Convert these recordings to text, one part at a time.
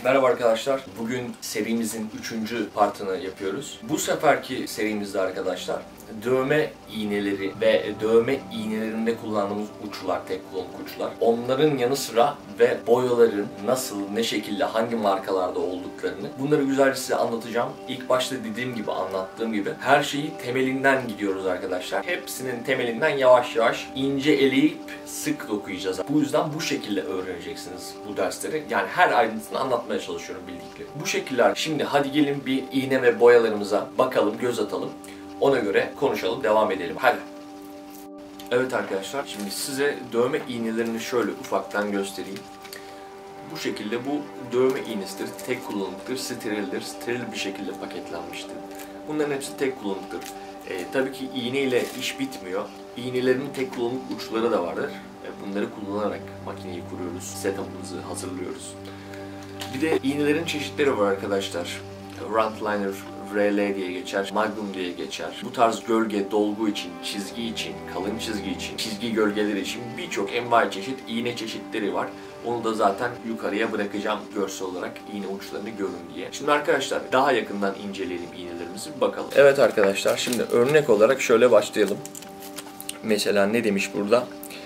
Merhaba arkadaşlar. Bugün serimizin 3. partını yapıyoruz. Bu seferki serimizde arkadaşlar dövme iğneleri ve dövme iğnelerinde kullandığımız uçlar, tek kullanımlık uçlar. Onların yanı sıra ve boyaların nasıl, ne şekilde, hangi markalarda olduklarını bunları güzelce size anlatacağım. İlk başta dediğim gibi, anlattığım gibi her şeyi temelinden gidiyoruz arkadaşlar. Hepsinin temelinden yavaş yavaş ince eleyip sık dokuyacağız. Bu yüzden bu şekilde öğreneceksiniz bu dersleri. Yani her ayrıntısını anlatmaya çalışıyorum bildikleri. Bu şekiller. Şimdi hadi gelin bir iğne ve boyalarımıza bakalım, göz atalım. Ona göre konuşalım, devam edelim. Hadi. Evet arkadaşlar, şimdi size dövme iğnelerini şöyle ufaktan göstereyim. Bu şekilde bu dövme iğnesidir, tek kullanımlıktır, sterildir, steril bir şekilde paketlenmiştir. Bunların hepsi tek kullanımlıktır. Tabii ki iğne ile iş bitmiyor. İğnelerin tek kullanımlık uçları da vardır. Bunları kullanarak makineyi kuruyoruz, setup'ımızı hazırlıyoruz. Bir de iğnelerin çeşitleri var arkadaşlar. Frontliner, RL diye geçer, Magnum diye geçer. Bu tarz gölge, dolgu için, çizgi için, kalın çizgi için, çizgi gölgeleri için birçok envai çeşit iğne çeşitleri var. Onu da zaten yukarıya bırakacağım görsel olarak iğne uçlarını görün diye. Şimdi arkadaşlar daha yakından inceleyelim iğnelerimizi, bakalım. Evet arkadaşlar, şimdi örnek olarak şöyle başlayalım. Mesela ne demiş burada?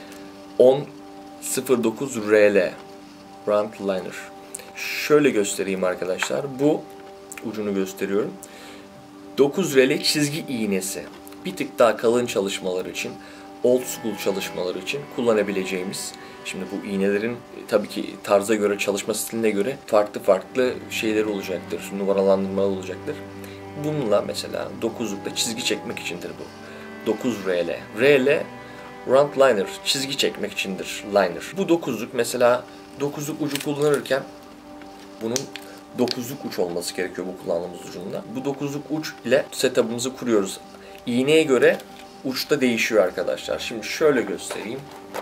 1009 RL Frontliner. Şöyle göstereyim arkadaşlar. Bu ucunu gösteriyorum. 9 RL çizgi iğnesi. Bir tık daha kalın çalışmalar için, old school çalışmalar için kullanabileceğimiz. Şimdi bu iğnelerin tabii ki tarza göre, çalışma stiline göre farklı şeyleri olacaktır. Numaralandırmalı olacaktır. Bununla mesela 9'lukta çizgi çekmek içindir bu. 9 RL. RL Frontliner, çizgi çekmek içindir liner. Bu 9'luk mesela 9'luk ucu kullanırken bunun 9'luk uç olması gerekiyor bu kullandığımız ucunda. Bu 9'luk uç ile setup'ımızı kuruyoruz. İğneye göre uç da değişiyor arkadaşlar. Şimdi şöyle göstereyim.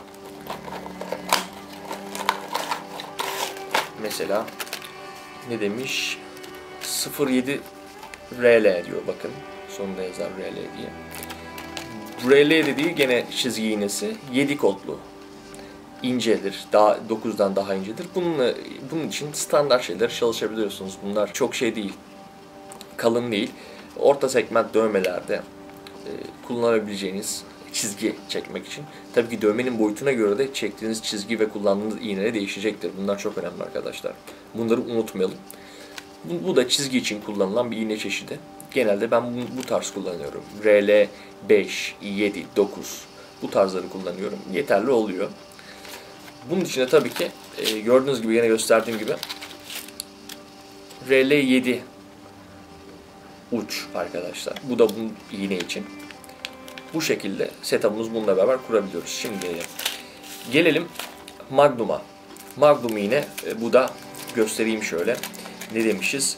Mesela ne demiş? 07 RL diyor, bakın. Sonunda yazar RL diye. RL dediği gene çizgi iğnesi 7 kodlu. İncedir. Daha 9'dan daha incedir. Bunun için standart şeyler çalışabiliyorsunuz. Bunlar çok şey değil. Kalın değil. Orta segment dövmelerde kullanabileceğiniz çizgi çekmek için. Tabii ki dövmenin boyutuna göre de çektiğiniz çizgi ve kullandığınız iğne değişecektir. Bunlar çok önemli arkadaşlar. Bunları unutmayalım. Bu da çizgi için kullanılan bir iğne çeşidi. Genelde ben bu tarz kullanıyorum. RL 5, 7, 9 bu tarzları kullanıyorum. Yeterli oluyor. Bunun içinde tabii ki gördüğünüz gibi, yine gösterdiğim gibi RL7 uç arkadaşlar. Bu da bunun iğne için. Bu şekilde setup'ımız bununla beraber kurabiliyoruz. Şimdi gelelim Magnum'a. Magnum iğne, bu da göstereyim şöyle. Ne demişiz?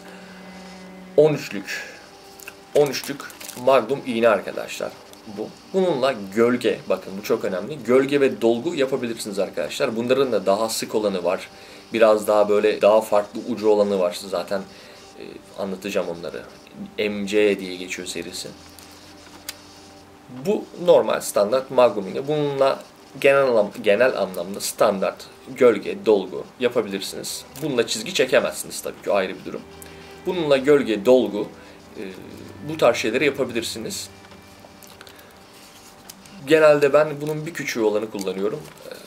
13'lük Magnum iğne arkadaşlar. Bununla gölge, bakın bu çok önemli. Gölge ve dolgu yapabilirsiniz arkadaşlar. Bunların da daha sık olanı var. Biraz daha böyle daha farklı ucu olanı var. Zaten anlatacağım onları. MC diye geçiyor serisi. Bu normal standart Magnum iğne. Bununla genel anlamda standart gölge, dolgu yapabilirsiniz. Bununla çizgi çekemezsiniz tabii ki, ayrı bir durum. Bununla gölge, dolgu bu tarz şeyleri yapabilirsiniz. Genelde ben bunun bir küçüğü olanı kullanıyorum.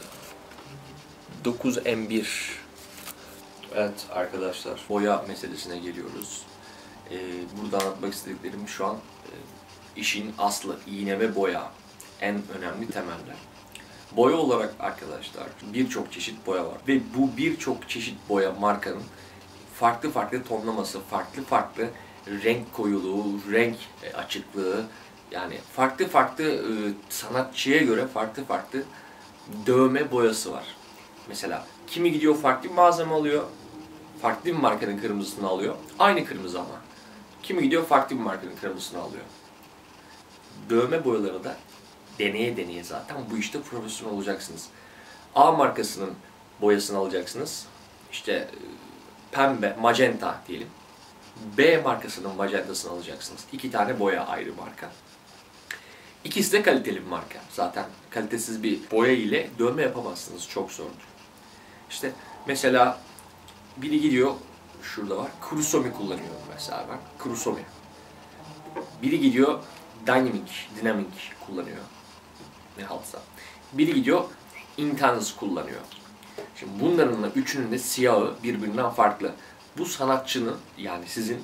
9M1. Evet arkadaşlar, boya meselesine geliyoruz. Burada anlatmak istediklerim şu an işin aslı, iğne ve boya. En önemli temeller. Boya olarak arkadaşlar birçok çeşit boya var. Ve bu birçok çeşit boya markanın farklı tonlaması, farklı renk koyuluğu, renk açıklığı, yani farklı sanatçıya göre farklı dövme boyası var. Mesela kimi gidiyor farklı bir malzeme alıyor, farklı bir markanın kırmızısını alıyor. Aynı kırmızı ama. Kimi gidiyor farklı bir markanın kırmızısını alıyor. Dövme boyaları da deneye zaten bu işte profesyonel olacaksınız. A markasının boyasını alacaksınız. İşte pembe, magenta diyelim. B markasının magentasını alacaksınız. 2 tane boya ayrı marka. İkisi de kaliteli bir marka. Zaten kalitesiz bir boya ile dövme yapamazsınız. Çok zordur. İşte mesela biri gidiyor şurada var. Kurosomi kullanıyorum mesela ben. Kurosomi. Biri gidiyor dinamik kullanıyor. Ne haltsa. Biri gidiyor intense kullanıyor. Şimdi bunların da üçünün de siyahı birbirinden farklı. Bu sanatçının, yani sizin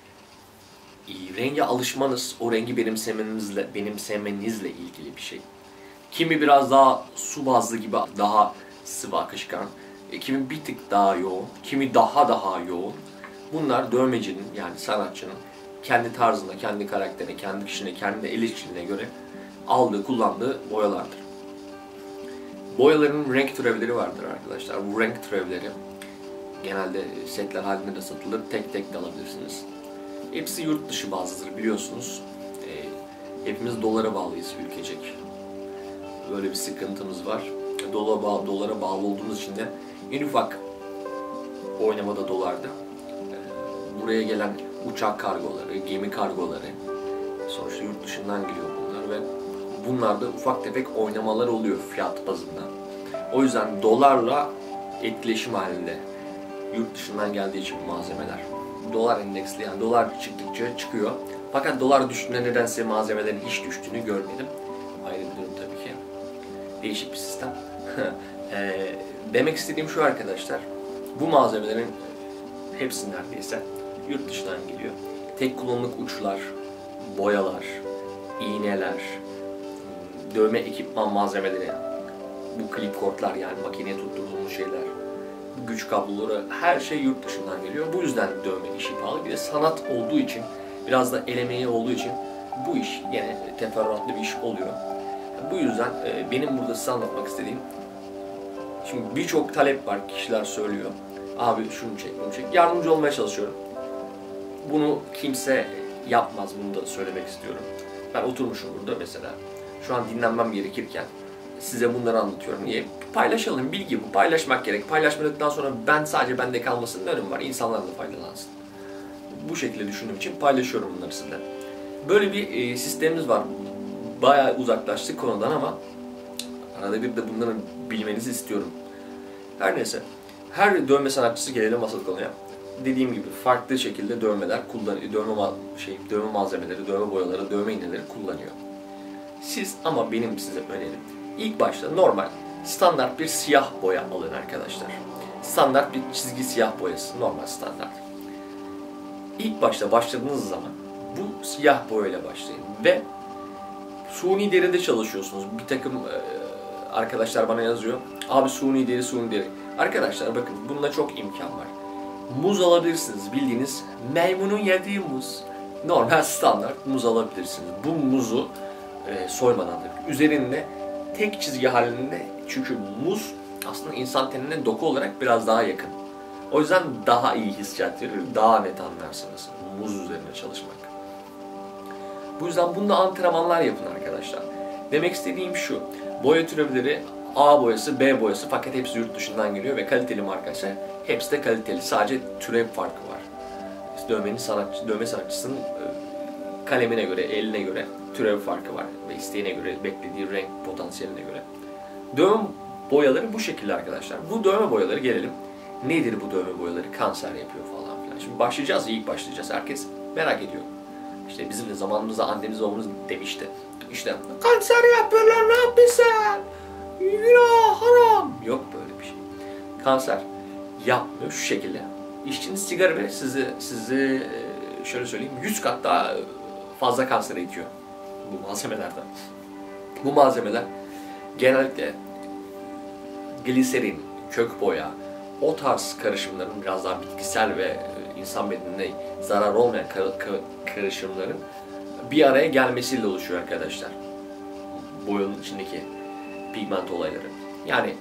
renge alışmanız, o rengi benimsemenizle ilgili bir şey. Kimi biraz daha su bazlı gibi daha sıvı akışkan, kimi bir tık daha yoğun, kimi daha yoğun. Bunlar dövmecinin, yani sanatçının kendi tarzına, kendi karakterine, kendi kişiliğine, kendi el işçiliğine göre kullandığı boyalardır. Boyaların renk türevleri vardır arkadaşlar. Bu renk türevleri genelde setler halinde de satılır. Tek tek de alabilirsiniz. Hepsi yurt dışı bazlıdır biliyorsunuz. Hepimiz dolara bağlıyız ülkecek. Böyle bir sıkıntımız var. Dolara bağlı olduğumuz için de en ufak oynamada dolardı. Buraya gelen uçak kargoları, gemi kargoları, sonuçta yurt dışından geliyor bunlar ve bunlarda ufak tefek oynamalar oluyor fiyat bazında. O yüzden dolarla etkileşim halinde yurt dışından geldiği için malzemeler. Dolar endeksli, yani dolar çıktıkça çıkıyor. Fakat dolar düştüğünde nedense malzemelerin hiç düştüğünü görmedim. Ayrı bir durum tabii ki. Değişik bir sistem. Demek istediğim şu arkadaşlar. Bu malzemelerin hepsi neredeyse yurt dışından geliyor. Tek kullanımlık uçlar, boyalar, iğneler, dövme ekipman malzemeleri, bu klip kordlar, yani makineye tutturduğumuz şeyler, güç kabloları, her şey yurt dışından geliyor. Bu yüzden dövme işi pahalı. Bir de sanat olduğu için, biraz da el emeği olduğu için bu iş yine teferruatlı bir iş oluyor. Bu yüzden benim burada size anlatmak istediğim, şimdi birçok talep var, kişiler söylüyor. Abi şunu çek, bunu çek. Yardımcı olmaya çalışıyorum. Bunu kimse yapmaz, bunu da söylemek istiyorum. Ben oturmuşum burada mesela. Şu an dinlenmem gerekirken size bunları anlatıyorum. Niye? Paylaşalım, bilgi bu. Paylaşmak gerek. Paylaşmadıktan sonra sadece bende kalmasının ne önemi var? İnsanlar da faydalansın. Bu şekilde düşündüğüm için paylaşıyorum bunları sizinle. Böyle bir sistemimiz var. Bayağı uzaklaştık konudan ama arada bir de bunları bilmenizi istiyorum. Her neyse. Her dövme sanatçısı, gelelim asıl konuya. Dediğim gibi farklı şekilde dövmeler kullanıyor. Dövme malzemeleri, dövme boyaları, dövme iğneleri kullanıyor. Siz, ama benim size önerim, İlk başta normal, standart bir siyah boya alın arkadaşlar. Standart bir çizgi siyah boyası, normal standart. İlk başta başladığınız zaman bu siyah boyayla başlayın ve suni deride çalışıyorsunuz. Bir takım arkadaşlar bana yazıyor, abi suni deri. Arkadaşlar bakın, bunda çok imkan var. Muz alabilirsiniz, bildiğiniz maymunun yediği muz. Normal standart muz alabilirsiniz. Bu muzu soymadan da üzerinde tek çizgi halinde, çünkü muz aslında insan tenine doku olarak biraz daha yakın. O yüzden daha iyi hissiyat verir, daha net anlarsınız muz üzerine çalışmak. Bu yüzden bunda antrenmanlar yapın arkadaşlar. Demek istediğim şu, boya türevleri A boyası, B boyası, fakat hepsi yurt dışından geliyor ve kaliteli markaysa hepsi de kaliteli. Sadece türev farkı var. Dövme sanatçısının kalemine göre, eline göre türev farkı var ve isteğine göre, beklediği renk potansiyeline göre. Dövme boyaları bu şekilde arkadaşlar. Bu dövme boyaları, gelelim. Nedir bu dövme boyaları? Kanser yapıyor falan filan. Şimdi başlayacağız, ilk başlayacağız. Herkes merak ediyor. İşte bizim de zamanımızda annemiz babamız demişti. İşte kanser yapıyorlar, ne yapıyorsun? Günah, haram. Yok böyle bir şey. Kanser yapmıyor şu şekilde. İçtiğiniz sigara bile sizi şöyle söyleyeyim, 100 kat daha fazla kansere itiyor bu malzemelerden. Bu malzemeler genellikle gliserin, kök boya, o tarz karışımların, biraz daha bitkisel ve insan bedenine zarar olmayan karışımların bir araya gelmesiyle oluşuyor arkadaşlar. Boyanın içindeki pigment olayları. Yani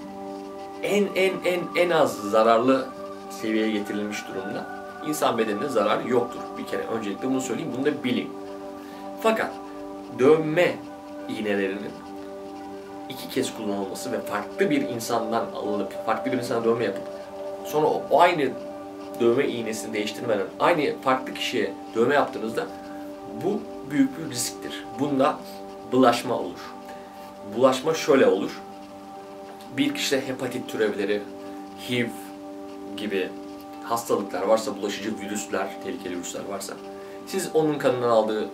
en az zararlı seviyeye getirilmiş durumda. İnsan bedenine zarar yoktur. Bir kere öncelikle bunu söyleyeyim, bunu da bilin. Fakat dövme iğnelerinin 2 kez kullanılması ve farklı bir insandan alınıp farklı bir insana dövme yapıp sonra o aynı dövme iğnesini değiştirmeden aynı farklı kişiye dövme yaptığınızda bu büyük bir risktir. Bunda bulaşma olur. Bulaşma şöyle olur. Bir kişide hepatit türevleri, HIV gibi hastalıklar varsa, bulaşıcı virüsler, tehlikeli virüsler varsa, siz onun kanından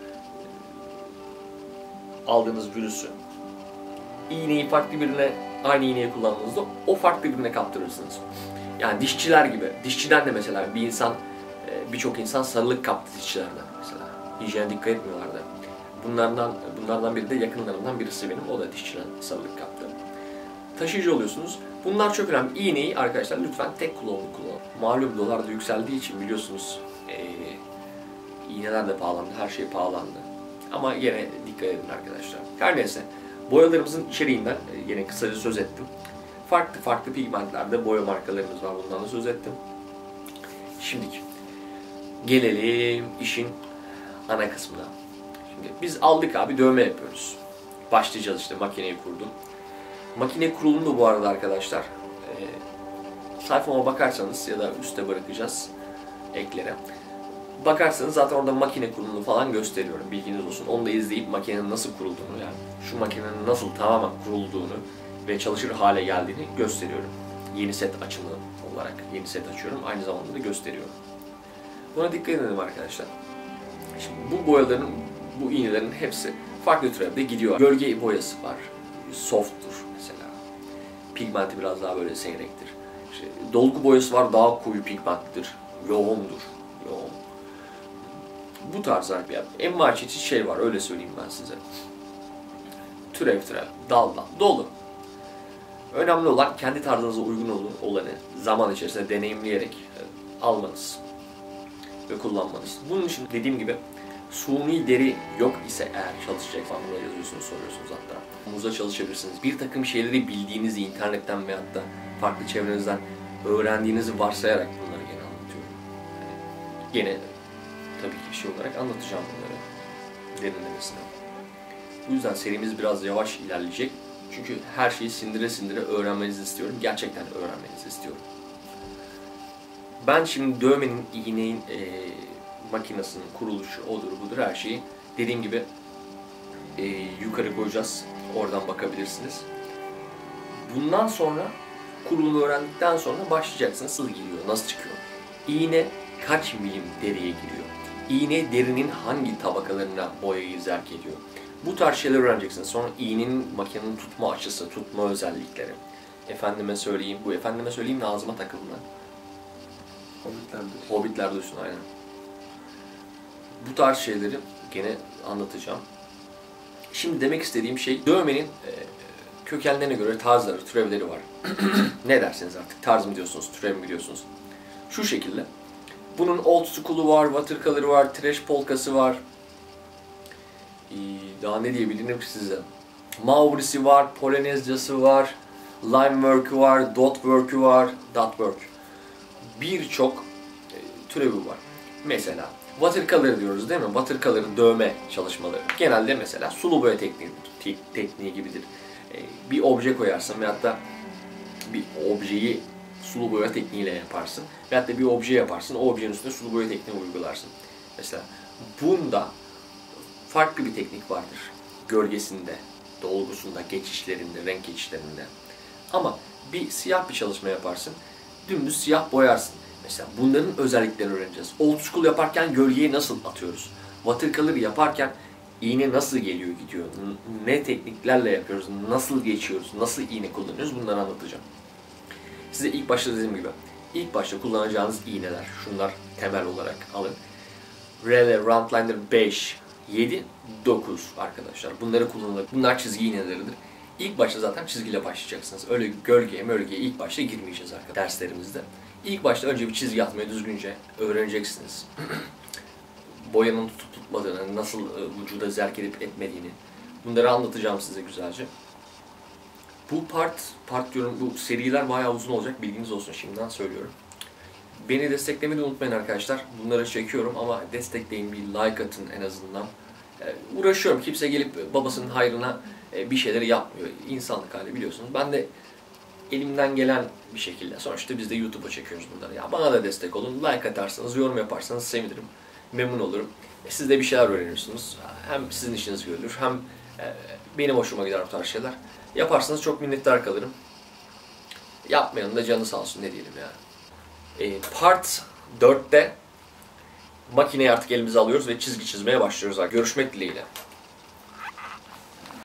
aldığınız virüsü, iğneyi farklı birine, aynı iğneyi kullandığınızda o farklı birine kaptırırsınız. Yani dişçiler gibi. Dişçiden de mesela birçok insan sarılık kaptı dişçilerden mesela. Hijyene dikkat etmiyorlardı. Bunlardan biri de yakınlarımdan birisi benim. O da dişçiden sarılık kaptı. Taşıyıcı oluyorsunuz. Bunlar çok önemli. İğneyi arkadaşlar lütfen tek kullanımlı kullanın. Malum dolar da yükseldiği için biliyorsunuz iğneler de pahalandı, her şey pahalandı. Ama yine dikkat edin arkadaşlar. Her neyse, boyalarımızın içeriğinden yine kısaca söz ettim. Farklı pigmentlerde boya markalarımız var, bundan da söz ettim. Şimdi gelelim işin ana kısmına. Şimdi biz aldık abi, dövme yapıyoruz. Başlayacağız işte, makineyi kurdum. Makine kurulumu da bu arada arkadaşlar, sayfama bakarsanız ya da üste bırakacağız eklere. Bakarsanız zaten orada makine kurulumunu falan gösteriyorum, bilginiz olsun. Onu da izleyip makinenin nasıl kurulduğunu, yani şu makinenin nasıl tamamen kurulduğunu ve çalışır hale geldiğini gösteriyorum. Yeni set açımı olarak yeni set açıyorum, aynı zamanda da gösteriyorum. Buna dikkat edelim arkadaşlar. Şimdi bu boyaların, bu iğnelerin hepsi farklı türevde gidiyor. Gölge boyası var, soft'tur mesela. Pigmenti biraz daha böyle seyrektir. İşte dolgu boyası var, daha koyu pigmentlidir, yoğundur. Bu tarz envai çeşit şey var, öyle söyleyeyim ben size. Türev, dal, dolu. Önemli olan kendi tarzınıza uygun olanı zaman içerisinde deneyimleyerek almanız ve kullanmanız. Bunun için dediğim gibi suni deri yok ise eğer çalışacak falan, burada yazıyorsunuz, soruyorsunuz hatta. Muzla çalışabilirsiniz. Bir takım şeyleri bildiğinizi internetten veyahut da farklı çevrenizden öğrendiğinizi varsayarak bunları gene anlatıyorum. Gene tabii ki bir şey olarak anlatacağım bunları derinlemesine. Bu yüzden serimiz biraz yavaş ilerleyecek. Çünkü her şeyi sindire öğrenmenizi istiyorum. Gerçekten öğrenmenizi istiyorum. Ben şimdi dövmenin, iğnenin, makinesinin kuruluşu, odur budur her şeyi dediğim gibi yukarı koyacağız. Oradan bakabilirsiniz. Bundan sonra kurulumu öğrendikten sonra başlayacaksınız. Nasıl giriyor, nasıl çıkıyor? İğne kaç milim deriye giriyor? İğne derinin hangi tabakalarına boyayı zerk ediyor? Bu tarz şeyler öğreneceksiniz. Sonra iğnenin, makinenin tutma açısı, tutma özellikleri. Efendime söyleyeyim de ağzıma takıldı. Hobbitler duysun aynen. Bu tarz şeyleri gene anlatacağım. Şimdi demek istediğim şey, dövmenin kökenlerine göre tarzları, türevleri var. Ne dersiniz artık? Tarz mı diyorsunuz, türev mi diyorsunuz? Şu şekilde. Bunun old school'u var, watercolor'ı var, trash polkası var. Daha ne diyebilirim ki size? Maurisi var, Polonezcası var, line work'ü var, dot work'ü var, dot work. Birçok türevi var. Mesela watercolor diyoruz değil mi? Watercolor'ın dövme çalışmaları. Genelde mesela sulu boya tekniği gibidir. Bir obje koyarsın veyahut da bir objeyi sulu boya tekniğiyle yaparsın. Veyahut da bir obje yaparsın, o objenin üstüne sulu boya tekniği uygularsın. Mesela bunda farklı bir teknik vardır. Gölgesinde, dolgusunda, geçişlerinde, renk geçişlerinde. Ama bir siyah bir çalışma yaparsın, dümdüz siyah boyarsın. Mesela bunların özelliklerini öğreneceğiz. Old school yaparken gölgeyi nasıl atıyoruz? Watercolor yaparken iğne nasıl geliyor gidiyor? Ne tekniklerle yapıyoruz? Nasıl geçiyoruz? Nasıl iğne kullanıyoruz? Bunları anlatacağım. Size ilk başta dediğim gibi, ilk başta kullanacağınız iğneler, şunlar temel olarak alın. Rele, Roundliner 5, 7, 9 arkadaşlar. Bunları kullanılır. Bunlar çizgi iğneleridir. İlk başta zaten çizgiyle başlayacaksınız. Öyle gölgeye ilk başta girmeyeceğiz arkadaşlar derslerimizde. İlk başta önce bir çizgi atmayı düzgünce öğreneceksiniz. Boyanın tutup tutmadığını, nasıl vücuda zerk edip etmediğini, bunları anlatacağım size güzelce. Bu part diyorum, bu seriler bayağı uzun olacak, bilginiz olsun, şimdiden söylüyorum. Beni desteklemeyi de unutmayın arkadaşlar. Bunları çekiyorum ama destekleyin, bir like atın en azından. Uğraşıyorum, kimse gelip babasının hayrına bir şeyleri yapmıyor. İnsanlık hali biliyorsunuz. Ben de elimden gelen bir şekilde, sonuçta biz de YouTube'a çekiyoruz bunları. Ya bana da destek olun, like atarsanız, yorum yaparsanız sevinirim, memnun olurum. Siz de bir şeyler öğreniyorsunuz. Hem sizin işiniz görülür, hem benim hoşuma gider bu tarz şeyler. Yaparsanız çok minnettar kalırım. Yapmayanın da canı sağ olsun, ne diyelim yani. Part 4'te makineyi artık elimize alıyoruz ve çizgi çizmeye başlıyoruz. Görüşmek dileğiyle.